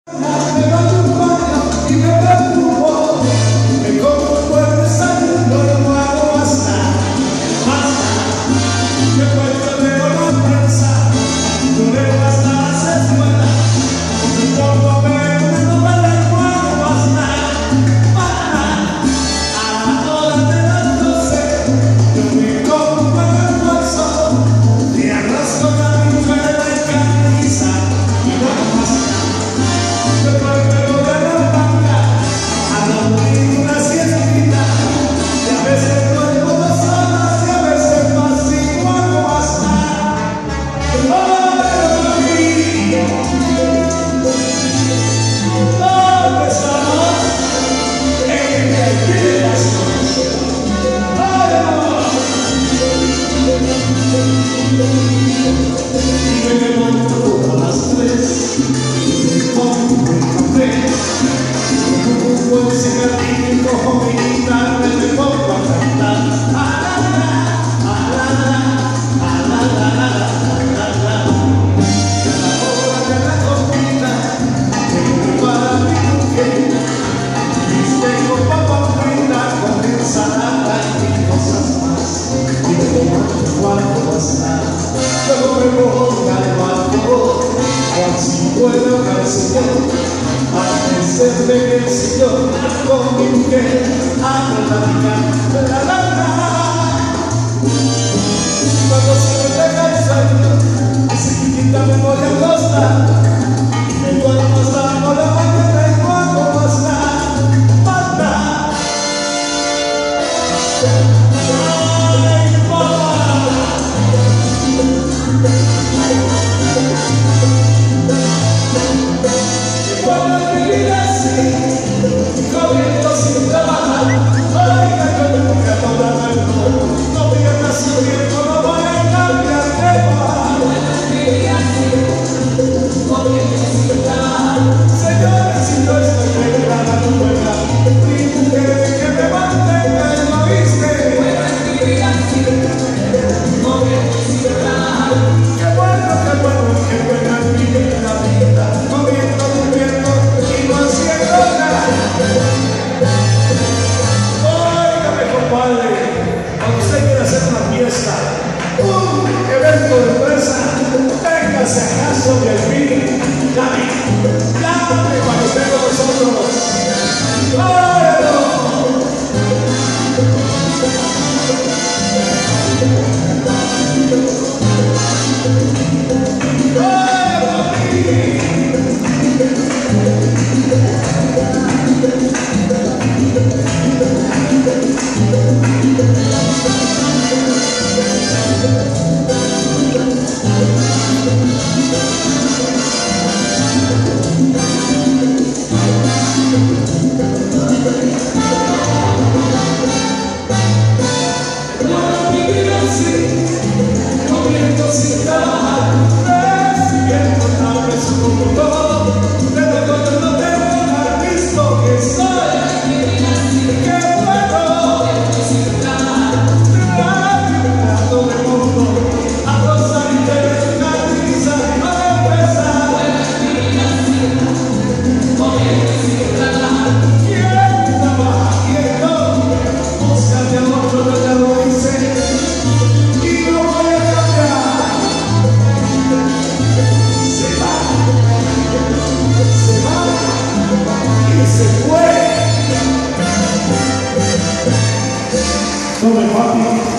Antes de que el Señor con mi mujer a platicar la. Cuando se me pega el sueño, ese chiquita me voy a acostar. Me voy a acostar con la mañana y no hago más nada. Corriendo sin trabajar, oiga, yo me voy a tomar el mundo. No pierdas su tiempo, no voy a cambiar de bar. Corriendo sin trabajar, señores, si no estoy preparada, no juega. Mi mujer que me mantenga, ¿lo viste? Corriendo sin trabajar. Qué bueno, qué buena es mi vida. Comiendo, durmiendo y no haciendo nada. Padre, cuando usted quiere hacer una fiesta, un evento de empresa, véngase a casa de Alvin, llame para usted con nosotros. ¡Claro! No me